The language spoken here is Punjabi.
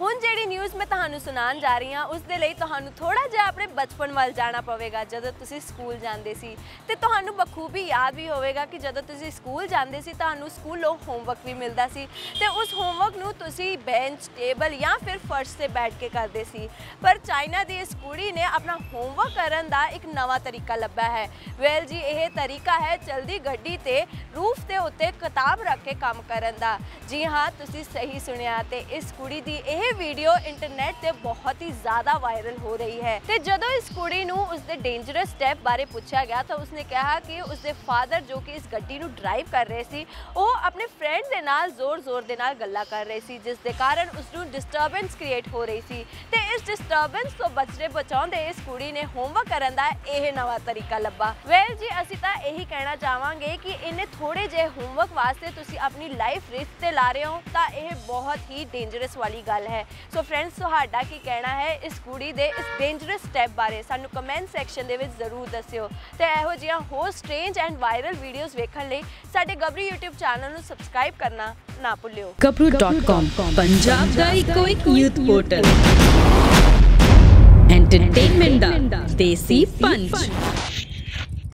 ਹੁਣ ਜਿਹੜੀ ਨਿਊਜ਼ ਮੈਂ ਤੁਹਾਨੂੰ ਸੁਣਾਉਣ ਜਾ ਰਹੀ ਹਾਂ ਉਸ ਦੇ ਲਈ ਤੁਹਾਨੂੰ ਥੋੜਾ ਜਿਹਾ ਆਪਣੇ ਬਚਪਨ ਵੱਲ ਜਾਣਾ ਪਵੇਗਾ ਜਦੋਂ ਤੁਸੀਂ ਸਕੂਲ ਜਾਂਦੇ ਸੀ ਤੇ ਤੁਹਾਨੂੰ ਬਖੂਬੀ ਯਾਦ ਵੀ ਹੋਵੇਗਾ ਕਿ ਜਦੋਂ ਤੁਸੀਂ ਸਕੂਲ ਜਾਂਦੇ ਸੀ ਤੁਹਾਨੂੰ ਸਕੂਲੋਂ ਹੋਮਵਰਕ ਵੀ ਮਿਲਦਾ ਸੀ ਤੇ ਉਸ ਹੋਮਵਰਕ ਨੂੰ ਤੁਸੀਂ ਬੈਂਚ ਟੇਬਲ ਜਾਂ ਫਿਰ ਫਰਸ਼ ਤੇ ਬੈਠ ਕੇ ਕਰਦੇ ਸੀ। ਪਰ ਚਾਈਨਾ ਦੀ ਇਸ ਕੁੜੀ ਨੇ ਆਪਣਾ ਹੋਮਵਰਕ ਕਰਨ ਦਾ ਇੱਕ ਨਵਾਂ ਤਰੀਕਾ ਲੱਭਿਆ ਹੈ। ਵੈਲ ਜੀ, ਇਹ ਤਰੀਕਾ ਹੈ ਚਲਦੀ ਗੱਡੀ ਤੇ ਰੂਫ ਦੇ ਉੱਤੇ ਕਿਤਾਬ ਰੱਖ ਕੇ ਕੰਮ ਕਰਨ ਦਾ। ਜੀ ਹਾਂ, ਤੁਸੀਂ ਸਹੀ ਸੁਣਿਆ ਤੇ ਇਸ ਕੁੜੀ ਦੀ ਇਹ ਵੀਡੀਓ ਇੰਟਰਨੈਟ ਤੇ ਬਹੁਤ ਹੀ ਜ਼ਿਆਦਾ ਵਾਇਰਲ ਹੋ ਰਹੀ ਹੈ। ਤੇ ਜਦੋਂ ਇਸ ਕੁੜੀ ਨੂੰ ਉਸਦੇ ਡੇਂਜਰਸ ਸਟੈਪ ਬਾਰੇ ਪੁੱਛਿਆ ਗਿਆ ਤਾਂ ਉਸਨੇ ਕਿਹਾ ਕਿ ਉਸਦੇ ਫਾਦਰ ਜੋ ਕਿ ਇਸ ਗੱਡੀ ਨੂੰ ਡਰਾਈਵ ਕਰ ਰਹੇ ਸੀ ਉਹ ਆਪਣੇ ਫਰੈਂਡ ਦੇ ਨਾਲ ਜ਼ੋਰ ਦੇ ਨਾਲ ਗੱਲਾਂ ਕਰ ਰਹੇ ਸੀ, ਜਿਸ ਦੇ ਕਾਰਨ ਉਸ ਨੂੰ ਡਿਸਟਰਬੈਂਸ ਕ੍ਰੀਏਟ ਹੋ ਰਹੀ ਸੀ। ਤੇ ਇਸ ਡਿਸਟਰਬੈਂਸ ਤੋਂ ਬਚਾਉਂਦੇ ਇਸ ਕੁੜੀ ਨੇ ਹੋਮਵਰਕ ਕਰਨ ਦਾ ਇਹ ਨਵਾਂ ਤਰੀਕਾ ਲੱਭਾ। ਵੈਲ ਜੀ, ਅਸੀਂ ਤਾਂ ਇਹੀ ਕਹਿਣਾ ਚਾਹਾਂਗੇ ਕਿ ਇਹਨੇ ਥੋੜੇ ਜਿਹੇ ਹੋਮਵਰਕ ਵਾਸਤੇ ਤੁਸੀਂ ਆਪਣੀ ਲਾਈਫ ਰਿਸਕ ਤੇ ਲਾ ਰਹੇ ਹੋ ਤਾਂ ਇਹ ਬਹੁਤ ਹੀ ਡੇਂਜਰਸ ਵਾਲੀ ਗੱਲ ਹੈ। ਸੋ ਫਰੈਂਡਸ, ਤੁਹਾਡਾ ਕੀ ਕਹਿਣਾ ਹੈ ਇਸ ਕੁੜੀ ਦੇ ਇਸ ਡੇਂਜਰਸ ਸਟੈਪ ਬਾਰੇ ਸਾਨੂੰ ਕਮੈਂਟ ਸੈਕਸ਼ਨ ਦੇ ਵਿੱਚ ਜ਼ਰੂਰ ਦੱਸਿਓ। ਤੇ ਇਹੋ ਜਿਹੀਆਂ ਹੋਰ ਸਟ੍ਰੇਂਜ ਐਂਡ ਵਾਇਰਲ ਵੀਡੀਓਜ਼ ਵੇਖਣ ਲਈ ਸਾਡੇ ਗਬਰੂ YouTube ਚੈਨਲ ਨੂੰ ਸਬਸਕ੍ਰਾਈਬ ਕਰਨਾ ਨਾ ਭੁੱਲਿਓ। gabru.com पंजाब दा इक यूथ पोर्टल एंटरटेनमेंट दा देसी पंच।